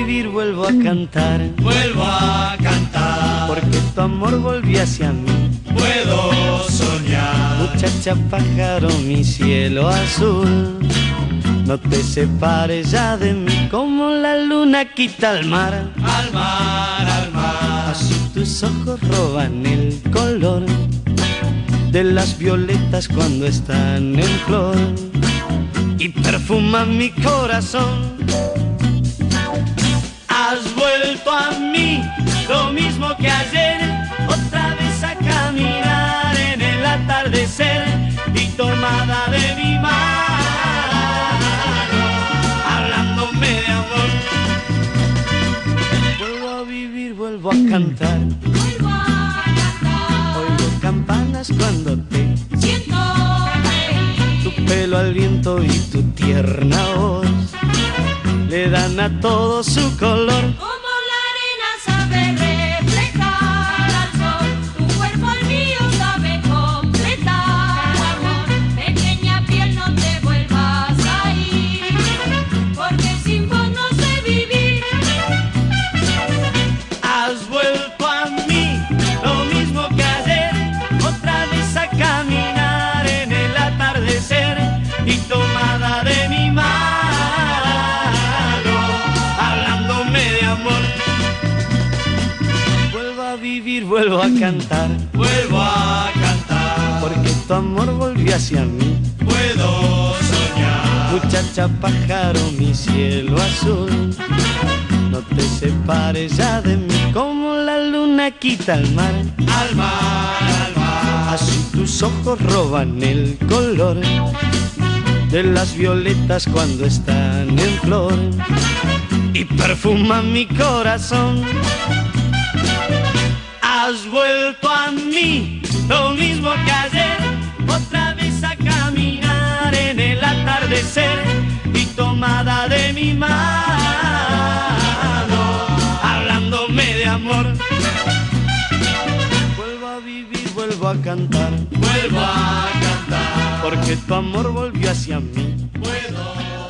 vivir, vuelvo a cantar. Vuelvo a cantar, Porque tu amor volvió hacia mí. puedo soñar. Muchacha pájaro, mi cielo azul, no te separes ya de mí, como la luna quita al mar. Al mar, al mar. Así tus ojos roban el color de las violetas cuando están en flor y perfuman mi corazón. Has vuelto a mí, lo mismo que ayer, otra vez a caminar en el atardecer y tomada de mi mano, hablándome de amor. Vuelvo a vivir, vuelvo a cantar, Vuelvo a cantar, oigo campanas cuando te siento reír. tu pelo al viento y tu tierna voz le dan a todo su color. Como la arena sabe reflejar al sol, tu cuerpo al mío sabe completar, amor. Pequeña piel, no te vuelvas a ir, porque sin vos no sé vivir. Has vuelto a mí, lo mismo que ayer, otra vez a caminar en el atardecer y tomada de mi mano, hablándome de amor. Vuelvo a vivir, vuelvo a cantar, Vuelvo a cantar, porque tu amor volvió hacia mí. puedo soñar. Muchacha pájaro, mi cielo azul, no te separes ya de mí, como la luna quita al mar. Al mar, al mar. Así tus ojos roban el color de las violetas cuando están en flor y perfuman mi corazón. Has vuelto a mí, lo mismo que ayer, otra vez a caminar en el atardecer y tomada de mi mano, hablándome de amor. Vuelvo a vivir, vuelvo a cantar, Vuelvo a cantar, porque tu amor volvió hacia mí. puedo